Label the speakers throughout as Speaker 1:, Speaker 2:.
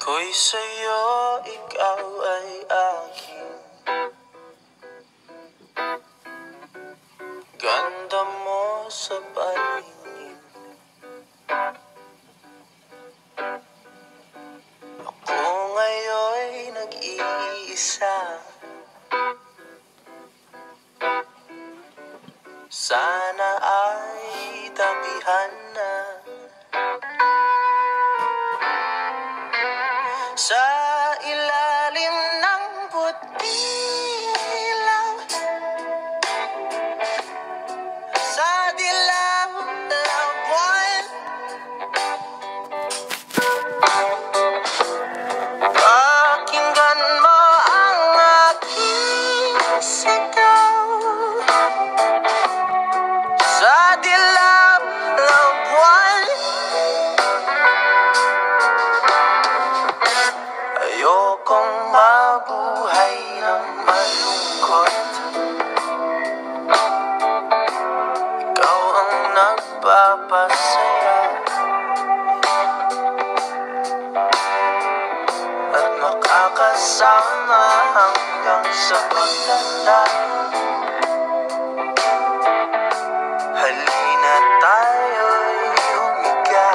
Speaker 1: Ako'y sa'yo, ikaw ay akin. Ganda mo sa paningin. Ako ngayon'y nag-iisa. Sana ay damihan na. Sa ilalim ng puting ilaw, sa dilaw na buwan, pakinggan mo ang aking sigaw. Sa dilaw na buwan, ayokong mabuhay ng malungkot. Ikaw ang nagpapasaya at makakasama hanggang sa pagtanda. Halina tayo'y humiga.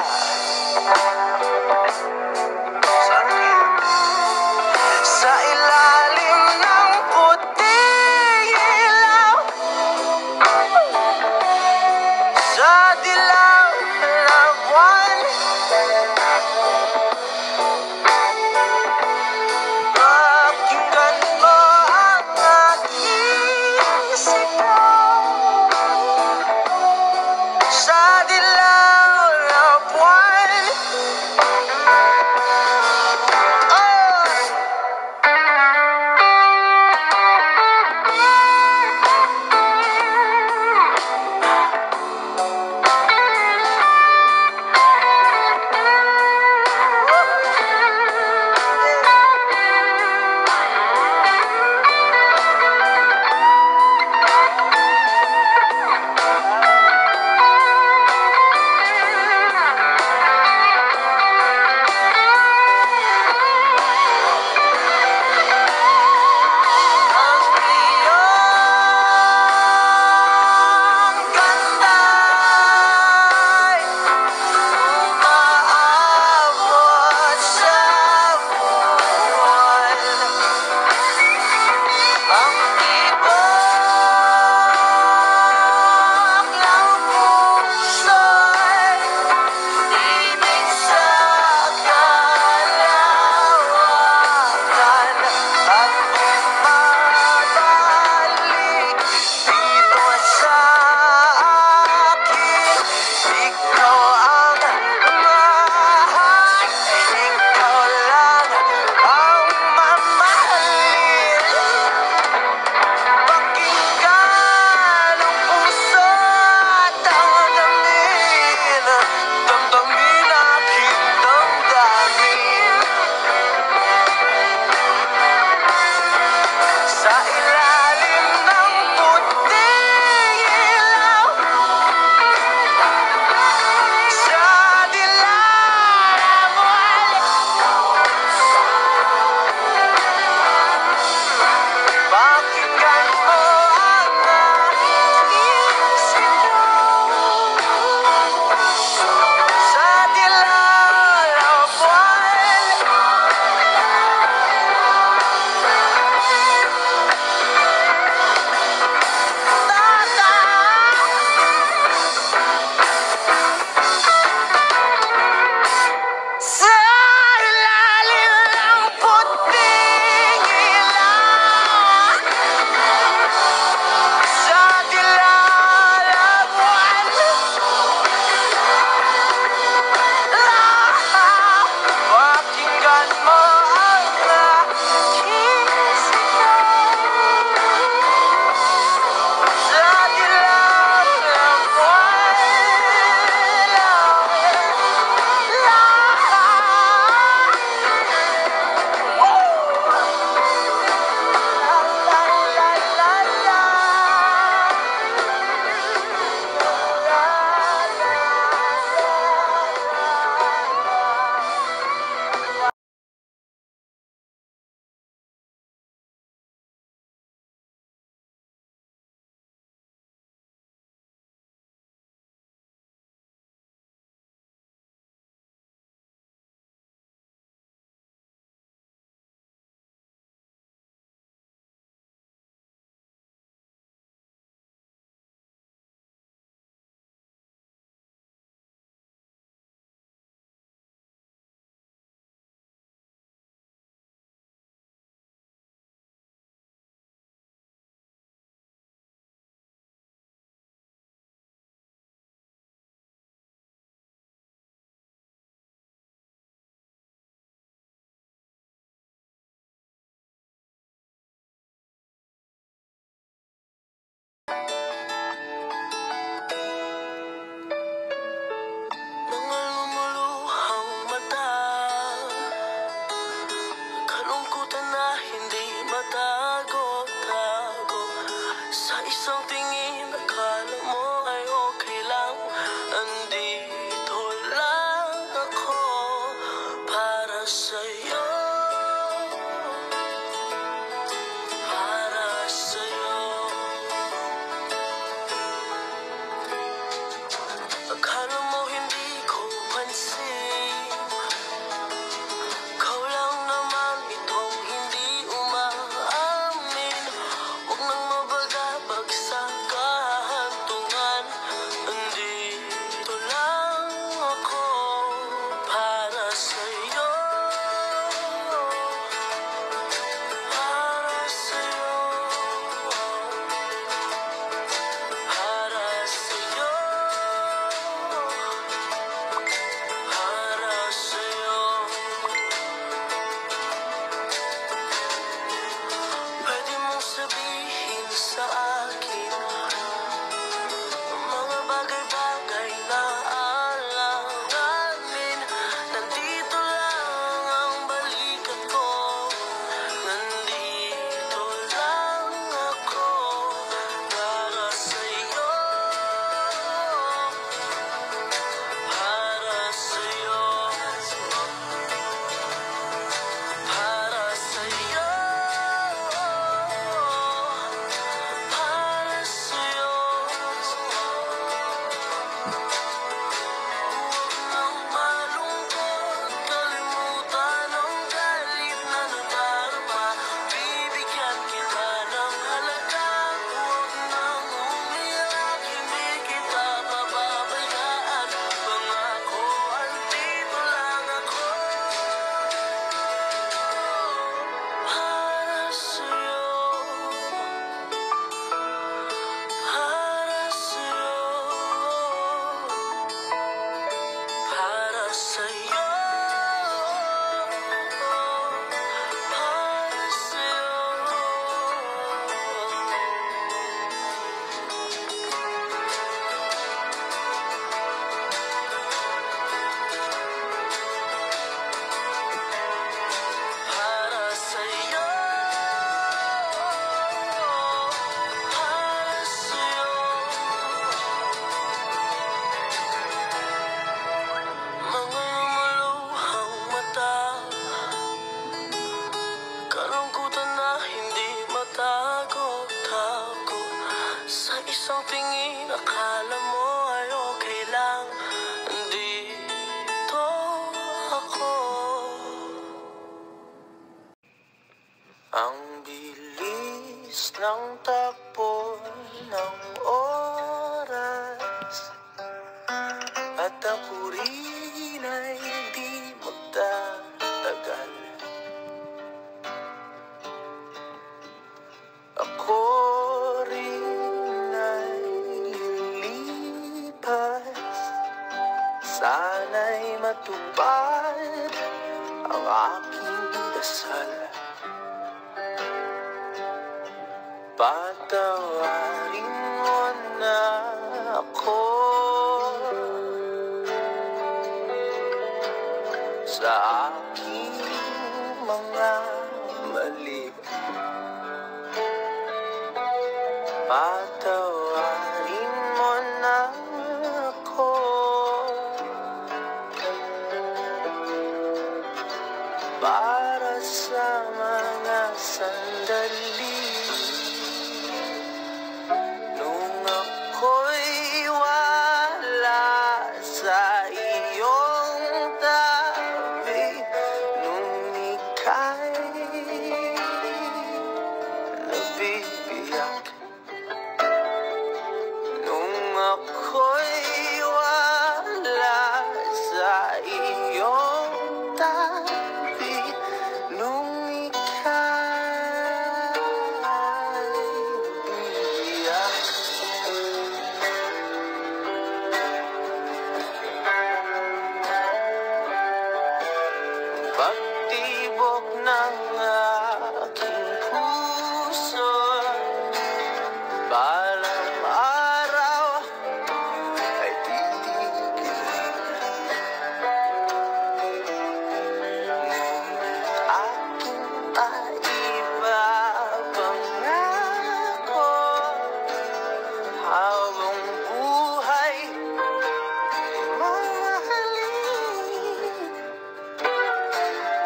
Speaker 1: Sa ilalim ng puting ilaw, sa dilaw na buwan, pakinggan mo ang aking sa'yo, para sa'yo. Akala mo hindi ko pansin, ikaw lang naman itong hindi umaamin. Huwag nang mabagabag sa kahantungan, andito lang ako para sa'yo, para sa'yo, para sa'yo, para sa'yo. Pwede mong sabihin sa akin mga bagay-bagay na alanganin. Nandito lang ang balikat ko, nandito lang ako para sa'yo, para sa'yo, para sa'yo, para sa'yo. Huwag nang malungkot, kalimutan ang galit na nadarama. Bibigyan kita ng halaga, huwag nang umiyak, hindi kita papabayaan. Pangako, andito lang ako para sa'yo, para sa'yo, para sa'yo, para sa'yo, para sa'yo. Mga maluhang mata, kalungkutan na hindi matago-tago. Sa isang tingin, akala mo ay okay lang, andito ako. Ang bilis ng takbo ng oras, at ako rin ay di magtatagal. Ako rin ay lilipas, sana'y matupad ang aking dasal. Patawarin mo na ako sa aking mga mali. Patawarin mo na ako para sa mga sandali nung ako'y wala sa iyong tabi, nung ika'y nabibiyak, nung ako'y wala sa iyong tabi, nung ika'y nabibiyak. Pagtibok ng aking puso, balang araw ay titigil. Aking maipapangako habang buhay mamahalin.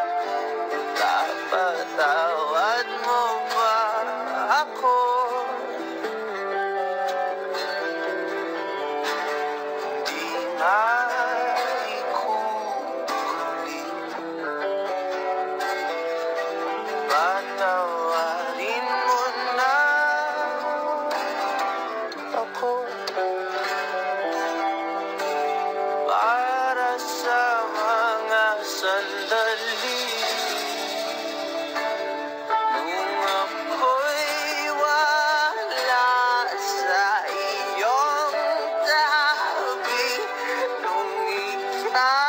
Speaker 1: sandali nung ako'y wala sa iyong tabi, nung ikaw